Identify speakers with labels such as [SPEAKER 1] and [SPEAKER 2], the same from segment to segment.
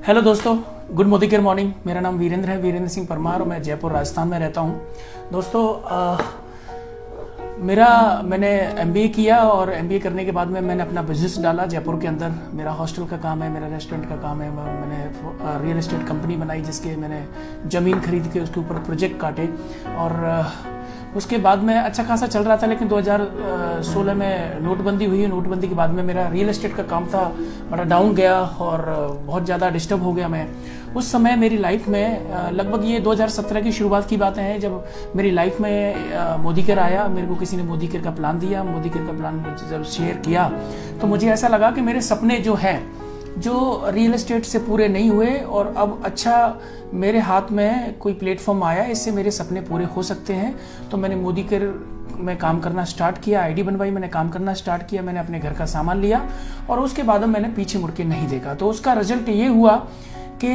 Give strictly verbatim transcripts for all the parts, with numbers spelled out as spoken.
[SPEAKER 1] Hello दोस्तों, good Modi care morning. मेरा नाम वीरेंद्र है, वीरेंद्र सिंह परमार, और मैं जयपुर राजस्थान में रहता हूँ। दोस्तों आ, मेरा मैंने एमबीए किया और एमबीए करने के बाद में मैंने अपना बिजनेस डाला जयपुर के अंदर। मेरा हॉस्टल का काम है, मेरा रेस्टोरेंट का काम है। मैंने रियल एस्टेट कंपनी बनाई जिसके मैंने ज़मीन खरीद के उसके ऊपर प्रोजेक्ट काटे, और उसके बाद में अच्छा खासा चल रहा था। लेकिन दो हज़ार सोलह में नोटबंदी हुई। नोटबंदी के बाद में मेरा रियल एस्टेट का काम था बड़ा डाउन गया और बहुत ज़्यादा डिस्टर्ब हो गया मैं। उस समय मेरी लाइफ में लगभग ये दो हज़ार सत्रह की शुरुआत की बातें हैं, जब मेरी लाइफ में मोदी केयर आया। मेरे को किसी ने मोदी केयर का प्लान दिया। मोदी केयर का प्लान जब शेयर किया तो मुझे ऐसा लगा कि मेरे सपने जो हैं, जो रियल एस्टेट से पूरे नहीं हुए, और अब अच्छा मेरे हाथ में कोई प्लेटफॉर्म आया, इससे मेरे सपने पूरे हो सकते हैं। तो मैंने मोदी केयर में काम करना स्टार्ट किया, आईडी बनवाई, मैंने काम करना स्टार्ट किया, मैंने अपने घर का सामान लिया, और उसके बाद मैंने पीछे मुड़ के नहीं देखा। तो उसका रिजल्ट ये हुआ कि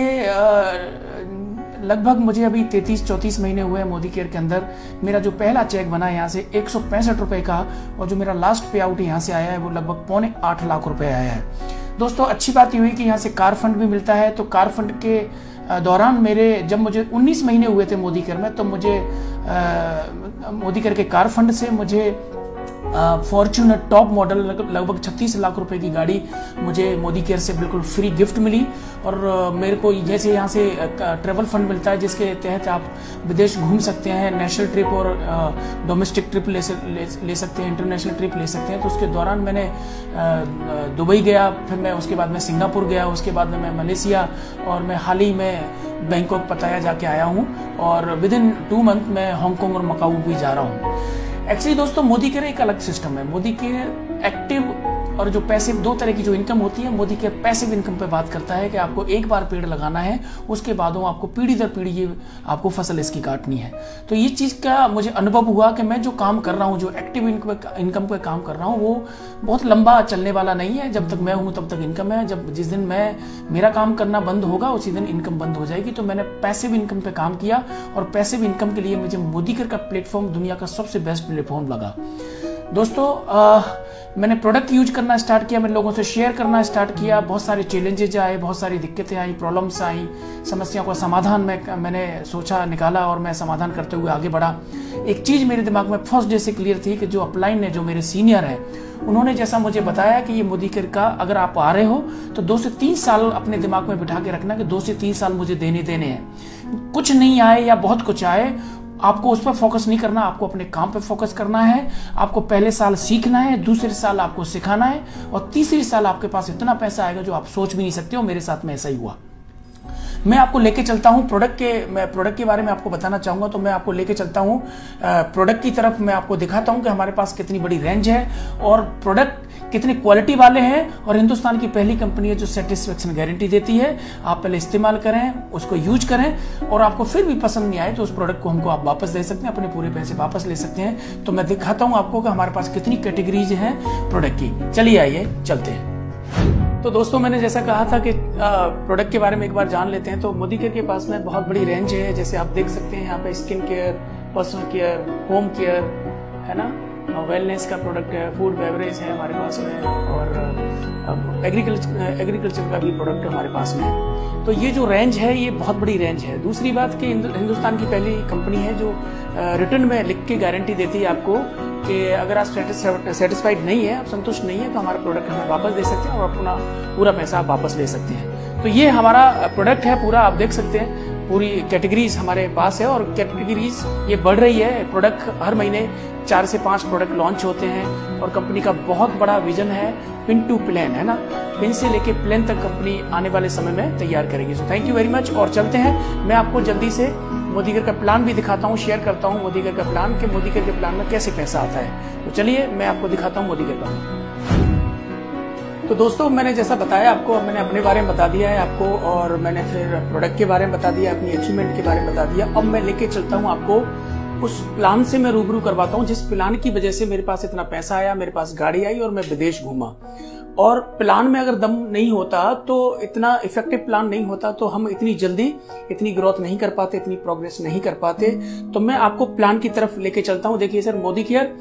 [SPEAKER 1] लगभग मुझे अभी तैंतीस चौंतीस महीने हुए हैं मोदी केयर के अंदर। मेरा जो पहला चेक बना यहाँ से एक सौ पैंसठ रुपये का, और जो मेरा लास्ट पे आउट यहाँ से आया है वो लगभग पौने आठ लाख रुपए आया है। दोस्तों, अच्छी बात ये हुई कि यहाँ से कार फंड भी मिलता है। तो कार फंड के दौरान मेरे जब मुझे उन्नीस महीने हुए थे मोदी केयर में, तो मुझे आ, मोदी केयर के कार फंड से मुझे फॉर्च्यूनर टॉप मॉडल लगभग छत्तीस लाख रुपए की गाड़ी मुझे मोदी केयर से बिल्कुल फ्री गिफ्ट मिली। और मेरे को जैसे यहाँ से ट्रैवल फंड मिलता है जिसके तहत आप विदेश घूम सकते हैं, नेशनल ट्रिप और डोमेस्टिक ट्रिप ले, ले, ले सकते हैं, इंटरनेशनल ट्रिप ले सकते हैं। तो उसके दौरान मैंने दुबई गया, फिर मैं उसके बाद में सिंगापुर गया, उसके बाद में मैं मलेशिया, और मैं हाल ही में बैंकॉक पटाया जाके आया हूँ, और विद इन टू मंथ मैं हांगकॉन्ग और मकाऊ भी जा रहा हूँ। एक्चुअली दोस्तों, मोदी केयर एक अलग सिस्टम है। मोदी केयर एक्टिव और जो पैसिव, दो तरह की जो इनकम होती है। मोदी केयर पैसिव इनकम पे बात करता है कि आपको एक बार पेड़ लगाना है, उसके बाद वो आपको पीढ़ी दर पीढ़ी ये आपको फसल इसकी काटनी है। तो ये चीज़ का मुझे अनुभव हुआ कि मैं जो काम कर रहा हूँ, जो एक्टिव इनकम पे काम कर रहा हूँ, वो बहुत लंबा चलने वाला नहीं है। जब तक मैं हूँ तब तक इनकम है। जब जिस दिन मैं मेरा काम करना बंद होगा उसी दिन इनकम बंद हो जाएगी। तो मैंने पैसिव इनकम पे काम किया, और पैसिव इनकम के लिए मुझे मोदी केयर का प्लेटफॉर्म दुनिया का सबसे बेस्ट प्लेटफॉर्म लगा। दोस्तों, आ, मैंने प्रोडक्ट यूज करना स्टार्ट किया, मैंने लोगों से शेयर करना स्टार्ट किया। बहुत सारे चैलेंजेज आए, बहुत सारी दिक्कतें आई, प्रॉब्लम्स आई, समस्याओं का समाधान मैं मैंने सोचा, निकाला, और मैं समाधान करते हुए आगे बढ़ा। एक चीज़ मेरे दिमाग में फर्स्ट डे से क्लियर थी कि जो अपलाइन ने, जो मेरे सीनियर हैं, उन्होंने जैसा मुझे बताया कि ये मोदी केयर का अगर आप आ रहे हो तो दो से तीन साल अपने दिमाग में बिठा के रखना कि दो से तीन साल मुझे देने देने हैं। कुछ नहीं आए या बहुत कुछ आए, आपको उस पर फोकस नहीं करना, आपको अपने काम पे फोकस करना है। आपको पहले साल सीखना है, दूसरे साल आपको सिखाना है, और तीसरी साल आपके पास इतना पैसा आएगा जो आप सोच भी नहीं सकते हो। मेरे साथ में ऐसा ही हुआ। मैं आपको लेके चलता हूँ प्रोडक्ट के मैं प्रोडक्ट के बारे में आपको बताना चाहूँगा। तो मैं आपको लेके चलता हूँ प्रोडक्ट की तरफ। मैं आपको दिखाता हूँ कि हमारे पास कितनी बड़ी रेंज है, और प्रोडक्ट कितनी क्वालिटी वाले हैं, और हिंदुस्तान की पहली कंपनी है जो सेटिस्फेक्शन गारंटी देती है। आप पहले इस्तेमाल करें, उसको यूज करें, और आपको फिर भी पसंद नहीं आए तो उस प्रोडक्ट को हमको आप वापस दे सकते हैं, अपने पूरे पैसे वापस ले सकते हैं। तो मैं दिखाता हूँ आपको कि हमारे पास कितनी कैटेगरीज हैं प्रोडक्ट की। चलिए आइए चलते हैं। तो दोस्तों, मैंने जैसा कहा था कि प्रोडक्ट के बारे में एक बार जान लेते हैं। तो मोदी केयर के पास में बहुत बड़ी रेंज है। जैसे आप देख सकते हैं यहाँ पे skin care, personal care, home care है ना, वेलनेस का प्रोडक्ट है, फूड बेवरेज है हमारे पास में, और एग्रीकल्चर एग्रीकल्चर का भी प्रोडक्ट हमारे पास में है। तो ये जो रेंज है ये बहुत बड़ी रेंज है। दूसरी बात कि हिंदुस्तान की पहली कंपनी है जो रिटर्न में लिख के गारंटी देती है आपको कि अगर आप सेटिस्फाइड नहीं है, आप संतुष्ट नहीं है, तो हमारा प्रोडक्ट हमें वापस दे सकते हैं, और अपना पूरा पैसा आप वापस ले सकते हैं। तो ये हमारा प्रोडक्ट है पूरा। आप देख सकते हैं पूरी कैटेगरीज हमारे पास है, और कैटेगरीज ये बढ़ रही है। प्रोडक्ट हर महीने चार से पांच प्रोडक्ट लॉन्च होते हैं, और कंपनी का बहुत बड़ा विजन है पिन टू प्लेन, है ना, पिन से लेके प्लेन तक कंपनी आने वाले समय में तैयार करेगी। So thank you very much. और चलते हैं, मैं आपको जल्दी से मोदी केयर का प्लान भी दिखाता हूँ, शेयर करता हूँ मोदी केयर का प्लान के मोदी केयर के प्लान में कैसे पैसा आता है। तो चलिए मैं आपको दिखाता हूँ मोदी केयर का। तो दोस्तों, मैंने जैसा बताया आपको, मैंने अपने बारे में बता दिया है आपको, और मैंने फिर प्रोडक्ट के बारे में बता दिया, अपनी अचीवमेंट के बारे में बता दिया। अब मैं लेके चलता हूँ आपको उस प्लान से, मैं रूबरू करवाता हूँ जिस प्लान की वजह से मेरे पास इतना पैसा आया, मेरे पास गाड़ी आई, और मैं विदेश घूमा। और प्लान में अगर दम नहीं होता, तो इतना इफेक्टिव प्लान नहीं होता, तो हम इतनी जल्दी इतनी ग्रोथ नहीं कर पाते, इतनी प्रोग्रेस नहीं कर पाते। तो मैं आपको प्लान की तरफ लेके चलता हूँ। देखिए सर, मोदी केयर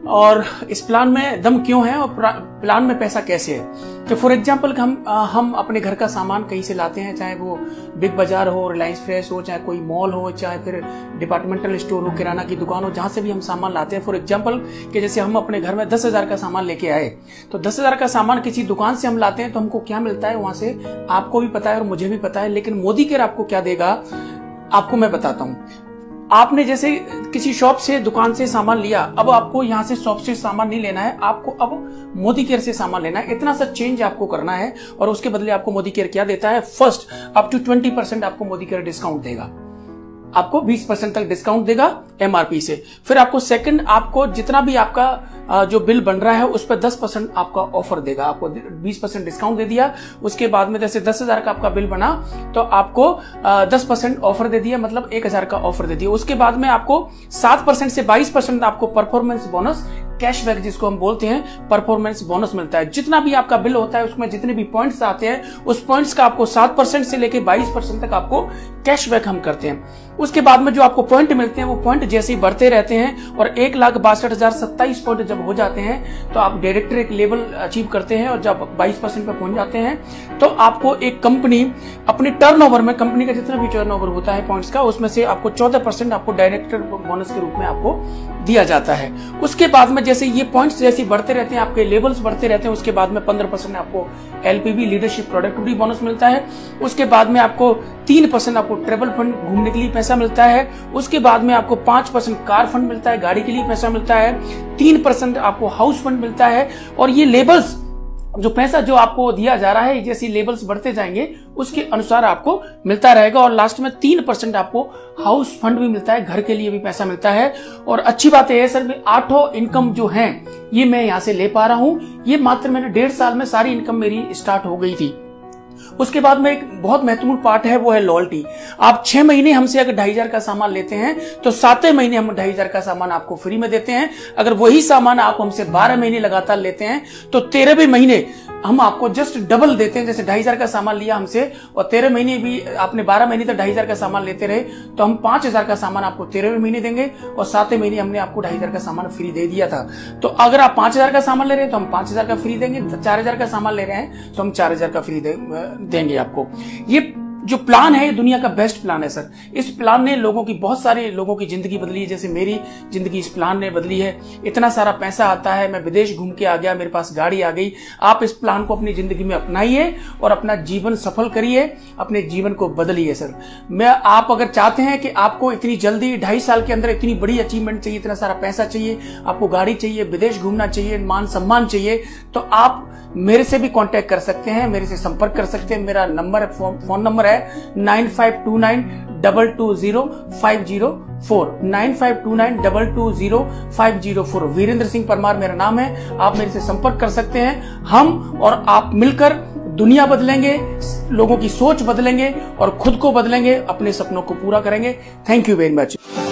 [SPEAKER 1] और इस प्लान में दम क्यों है और प्लान में पैसा कैसे है। तो फॉर एग्जांपल हम हम अपने घर का सामान कहीं से लाते हैं, चाहे वो बिग बाजार हो, रिलायंस फ्रेश हो, चाहे कोई मॉल हो, चाहे फिर डिपार्टमेंटल स्टोर हो, किराना की दुकान हो, जहां से भी हम सामान लाते हैं। फॉर एग्जांपल कि जैसे हम अपने घर में दस हजार का सामान लेके आए, तो दस हजार का सामान किसी दुकान से हम लाते हैं तो हमको क्या मिलता है वहां से, आपको भी पता है और मुझे भी पता है। लेकिन मोदी केयर आपको क्या देगा, आपको मैं बताता हूं। आपने जैसे किसी शॉप से, दुकान से सामान लिया, अब आपको यहां से शॉप से सामान नहीं लेना है, आपको अब मोदी केयर से सामान लेना है। इतना सा चेंज आपको करना है और उसके बदले आपको मोदी केयर क्या देता है, first up to twenty percent आपको मोदी केयर डिस्काउंट देगा, आपको बीस परसेंट तक डिस्काउंट देगा एमआरपी से। फिर आपको सेकंड, आपको जितना भी आपका जो बिल बन रहा है उस पर दस परसेंट आपका ऑफर देगा, आपको बीस परसेंट डिस्काउंट दे दिया। उसके बाद में जैसे दस हजार का आपका बिल बना तो आपको दस परसेंट ऑफर दे दिया, मतलब एक हजार का ऑफर दे दिया। उसके बाद में आपको सात परसेंट से बाईस परसेंट आपको परफॉर्मेंस बोनस, कैशबैक जिसको हम बोलते हैं, परफॉर्मेंस बोनस मिलता है। जितना भी आपका बिल होता है उसमें जितने भी पॉइंट्स आते हैं उस पॉइंट्स का आपको सात परसेंट से लेकर बाईस परसेंट तक आपको कैशबैक हम करते हैं। उसके बाद में जो आपको पॉइंट मिलते हैं वो पॉइंट जैसे ही बढ़ते रहते हैं और एक लाख बासठ हजार सत्ताईस पॉइंट जब हो जाते हैं तो आप डायरेक्टर एक लेवल अचीव करते हैं और जब बाईस परसेंट पे पहुंच जाते हैं तो आपको एक कंपनी अपने टर्नओवर में, कंपनी का जितना भी टर्नओवर होता है पॉइंट्स का, उसमें से आपको चौदह परसेंट आपको डायरेक्टर बोनस के रूप में आपको दिया जाता है। उसके बाद में जैसे ये पॉइंट्स जैसे बढ़ते रहते हैं, आपके लेवल्स बढ़ते रहते हैं, उसके बाद में पंद्रह परसेंट आपको एलपीबी, लीडरशिप प्रोडक्टिविटी बोनस मिलता है। उसके बाद में आपको तीन परसेंट आपको ट्रेवल फंड, घूमने के लिए पैसा मिलता है। उसके बाद में आपको पांच परसेंट कार फंड मिलता है, गाड़ी के लिए पैसा मिलता है। तीन परसेंट आपको हाउस फंड मिलता है। और ये लेबल्स, जो पैसा जो आपको दिया जा रहा है, जैसे लेवल्स बढ़ते जाएंगे उसके अनुसार आपको मिलता रहेगा। और लास्ट में तीन परसेंट आपको हाउस फंड भी मिलता है, घर के लिए भी पैसा मिलता है। और अच्छी बात है सर, आठों इनकम जो है ये मैं यहाँ से ले पा रहा हूँ। ये मात्र मैंने डेढ़ साल में सारी इनकम मेरी स्टार्ट हो गई थी। उसके बाद में एक बहुत महत्वपूर्ण पार्ट है, वो है लॉयल्टी। आप छह महीने हमसे अगर ढाई हजार का सामान लेते हैं तो सातवें महीने हम ढाई हजार का सामान आपको फ्री में देते हैं। अगर वही सामान आप हमसे बारह महीने लगातार लेते हैं तो तेरहवें महीने हम आपको जस्ट डबल देते हैं। जैसे ढाई हजार का सामान लिया हमसे और तेरह महीने भी आपने बारह महीने तक ढाई हजार का सामान लेते रहे तो हम पांच हजार का सामान आपको तेरहवें महीने देंगे और सातवें महीने हमने आपको ढाई हजार का सामान फ्री दे दिया था। तो अगर आप पांच हजार का सामान ले रहे हैं तो हम पांच हजार का फ्री देंगे, चार हजार का सामान ले रहे हैं तो हम चार हजार का फ्री दे, देंगे आपको। ये जो प्लान है ये दुनिया का बेस्ट प्लान है सर। इस प्लान ने लोगों की, बहुत सारे लोगों की जिंदगी बदली है, जैसे मेरी जिंदगी इस प्लान ने बदली है। इतना सारा पैसा आता है, मैं विदेश घूम के आ गया, मेरे पास गाड़ी आ गई। आप इस प्लान को अपनी जिंदगी में अपनाइए और अपना जीवन सफल करिए, अपने जीवन को बदलिए सर। मैं, आप अगर चाहते हैं कि आपको इतनी जल्दी ढाई साल के अंदर इतनी बड़ी अचीवमेंट चाहिए, इतना सारा पैसा चाहिए, आपको गाड़ी चाहिए, विदेश घूमना चाहिए, मान सम्मान चाहिए, तो आप मेरे से भी कांटेक्ट कर सकते हैं, मेरे से संपर्क कर सकते हैं। मेरा नंबर, फोन नंबर है nine five two nine double two zero five zero four, nine five two nine double two zero five zero four. Virendra Singh Parmar मेरा नाम है, आप मेरे से संपर्क कर सकते हैं। हम और आप मिलकर दुनिया बदलेंगे, लोगों की सोच बदलेंगे और खुद को बदलेंगे, अपने सपनों को पूरा करेंगे। Thank you very much.